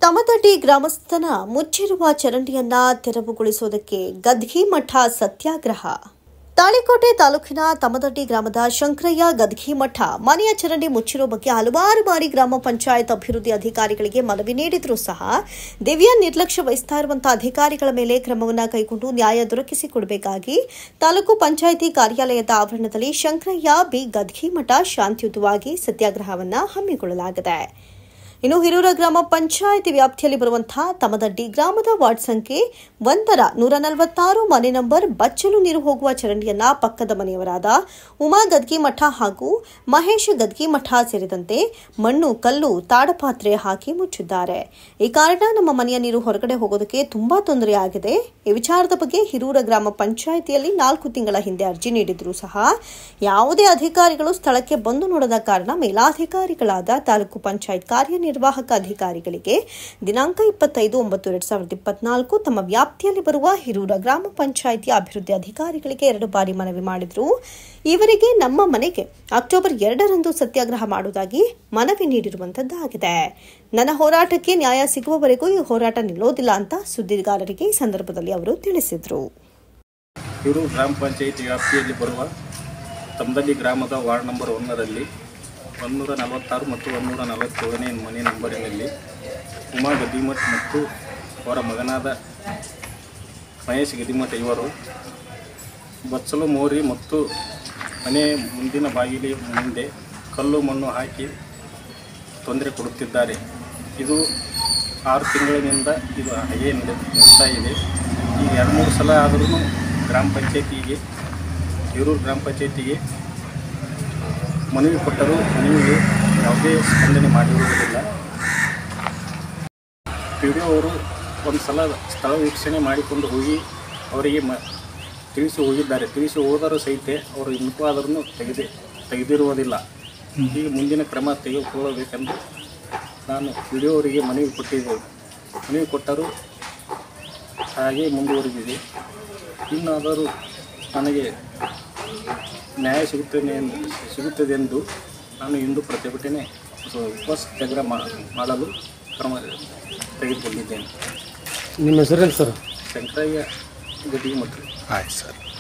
ತಮದಡ್ಡಿ ಗ್ರಾಮಸ್ಥನ ಮುಚ್ಚಿರುವ ಚರಂಡಿಯನ್ನ ತೆರವುಗೊಳಿಸುವುದಕ್ಕೆ ಗದ್ಗಿ ಮಠ ಸತ್ಯಾಗ್ರಹ. ತಾಳಿಕೋಟೆ ತಾಲೂಕಿನ ತಮದಡ್ಡಿ ಗ್ರಾಮದ ಶಂಕರಯ್ಯ ಗದ್ಗಿ ಮಠ ಮನೆಯ ಚರಂಡಿ ಮುಚ್ಚಿರುವ ಬಗ್ಗೆ ಹಲವಾರು ಬಾರಿ ಗ್ರಾಮ ಪಂಚಾಯತ್ ಅಭಿವೃದ್ಧಿ ಅಧಿಕಾರಿಗಳಿಗೆ ಮನವಿ ನೀಡಿದರೂ ಸಹ ದಿವ್ಯ ನಿರ್ಲಕ್ಷ್ಯ ವಹಿಸ್ತಾ ಇರುವಂತಹ ಅಧಿಕಾರಿಗಳ ಮೇಲೆ ಕ್ರಮವನ್ನು ಕೈಗೊಂಡು ನ್ಯಾಯ ದೊರಕಿಸಿಕೊಡಬೇಕಾಗಿ ತಾಲೂಕು ಪಂಚಾಯಿತಿ ಕಾರ್ಯಾಲಯದ ಆವರಣದಲ್ಲಿ ಶಂಕರಯ್ಯ ಬಿ ಗದ್ಗಿ ಮಠ ಶಾಂತಿಯುತವಾಗಿ ಸತ್ಯಾಗ್ರಹವನ್ನು ಹಮ್ಮಿಕೊಳ್ಳಲಾಗಿದೆ. ಇನ್ನು ಹಿರೂರ ಗ್ರಾಮ ಪಂಚಾಯಿತಿ ವ್ಯಾಪ್ತಿಯಲ್ಲಿ ಬರುವಂತಹ ತಮದಡ್ಡಿ ಗ್ರಾಮದ ವಾರ್ಡ್ ಸಂಖ್ಯೆ 1ರ 146 ಮನೆ ನಂಬರ್ ಬಚ್ಚಲು ನೀರು ಹೋಗುವ ಚರಂಡಿಯನ್ನ ಪಕ್ಕದ ಮನೆಯವರಾದ ಉಮಾ ಗದ್ಗಿ ಮಠ ಹಾಗೂ ಮಹೇಶ್ ಗದ್ಗಿ ಮಠ ಸೇರಿದಂತೆ ಮಣ್ಣು ಕಲ್ಲು ತಾಡಪಾತ್ರೆ ಹಾಕಿ ಮುಚ್ಚಿದ್ದಾರೆ. ಈ ಕಾರಣ ನಮ್ಮ ಮನೆಯ ನೀರು ಹೊರಗಡೆ ಹೋಗೋದಕ್ಕೆ ತುಂಬಾ ತೊಂದರೆಯಾಗಿದೆ. ಈ ವಿಚಾರದ ಬಗ್ಗೆ ಹಿರೂರ ಗ್ರಾಮ ಪಂಚಾಯಿತಿಯಲ್ಲಿ 4 ತಿಂಗಳ ಹಿಂದೆ ಅರ್ಜಿ ನೀಡಿದ್ರೂ ಸಹ ಯಾವುದೇ ಅಧಿಕಾರಿಗಳು ಸ್ಥಳಕ್ಕೆ ಬಂದು ನೋಡದ ಕಾರಣ ಮೇಲಾಧಿಕಾರಿಗಳಾದ ತಾಲೂಕು ಪಂಚಾಯತ್ ಕಾರ್ಯನಿರ್ವಾಹಕ ಅಧಿಕಾರಿಗಳಿಗೆ ದಿನಾಂಕ 25/9/2024 ತಮ್ಮ ವ್ಯಾಪ್ತಿಯಲ್ಲಿ ಬರುವ ಹಿರೂರ ಗ್ರಾಮ ಪಂಚಾಯಿತಿ ಅಭಿವೃದ್ಧಿ ಅಧಿಕಾರಿಗಳಿಗೆ 2 ಬಾರಿ ಮನವಿ ಮಾಡಿದ್ರು. ಇವರಿಗೆ ನಮ್ಮ ಮನೆಗೆ ಅಕ್ಟೋಬರ್ 2ರಂದು ಸತ್ಯಾಗ್ರಹ ಮಾಡುವುದಾಗಿ ಮನವಿ ನೀಡಿರುವಂತದ್ದಾಗಿದೆ. ನನ್ನ ಹೋರಾಟಕ್ಕೆ ನ್ಯಾಯ ಸಿಗುವವರೆಗೂ ಈ ಹೋರಾಟ ನಿಲ್ಲೋದಿಲ್ಲ ಅಂತ ಸುದ್ದಿಗಾರರಿಗೆ ಈ ಸಂದರ್ಭದಲ್ಲಿ ಅವರು ತಿಳಿಸಿದರು. ಹಿರೂರು ಗ್ರಾಮ ಪಂಚಾಯಿತಿ ವ್ಯಾಪ್ತಿಯಲ್ಲಿ ಬರುವ ತಮದಡ್ಡಿ ಗ್ರಾಮದ ವಾರ್ಡ್ ನಂಬರ್ 1ರಲ್ಲಿ 146 ಮತ್ತು 147ನೇ ಮನೆ ನಂಬರಿನಲ್ಲಿ ಉಮಾ ಗದ್ದಿಮಠ್ ಮತ್ತು ಅವರ ಮಗನಾದ ಮಹೇಶ್ ಗದ್ದಿಮಠ್ ಇವರು ಬಚ್ಚಲು ಮೋರಿ ಮತ್ತು ಮನೆ ಮುಂದಿನ ಬಾಗಿಲಿ ಮುಂದೆ ಕಲ್ಲು ಮಣ್ಣು ಹಾಕಿ ತೊಂದರೆ ಕೊಡುತ್ತಿದ್ದಾರೆ. ಇದು 6 ತಿಂಗಳಿನಿಂದ ಇದು ಹಾಗೆ ನಡೆಸ್ತಾ ಇದೆ. ಈಗ 2-3 ಸಲ ಆದರೂ ಗ್ರಾಮ ಪಂಚಾಯತಿಗೆ ಹಿರೂರು ಗ್ರಾಮ ಪಂಚಾಯತಿಗೆ ಮನವಿ ಕೊಟ್ಟರೂ ಮನವಿಗೆ ಯಾವುದೇ ಸ್ಪಂದನೆ ಮಾಡಿರುವುದಿಲ್ಲ. ಪಿಡಿಒ ಅವರು ಒಂದು ಸಲ ಸ್ಥಳ ವೀಕ್ಷಣೆ ಮಾಡಿಕೊಂಡು ಹೋಗಿ ಅವರಿಗೆ ತಿಳಿಸಿ ಹೋಗಿದ್ದಾರೆ. ತಿಳಿಸಿ ಹೋದರೂ ಸಹಿತ ಅವರು ಇನ್ನೂ ಆದರೂ ತೆಗೆದಿರುವುದಿಲ್ಲ. ಈಗ ಮುಂದಿನ ಕ್ರಮ ತೆಗೆದುಕೊಳ್ಳಬೇಕೆಂದು ನಾನು ಪಿಡಿಒ ಅವರಿಗೆ ಮನವಿ ಕೊಟ್ಟಿದ್ದೇನೆ. ಮನವಿ ಕೊಟ್ಟರೂ ಹಾಗೆ ಮುಂದುವರಿದಿದೆ. ಇನ್ನಾದರೂ ನನಗೆ ನ್ಯಾಯ ಸಿಗುತ್ತದೆ ಎಂದು ನಾನು ಇಂದು ಪ್ರತಿಭಟನೆ ಉಪವಾಸ ಸತ್ಯಾಗ್ರಹ ಮಾಡಲು ಕ್ರಮ ತೆಗೆದುಕೊಂಡಿದ್ದೇನೆ. ನಿಮ್ಮ ಹೆಸರೇನು ಸರ್? ಶಂಕರಯ್ಯ ಗದ್ಗಿ ಮಠ. ಆಯ್ತು ಸರ್.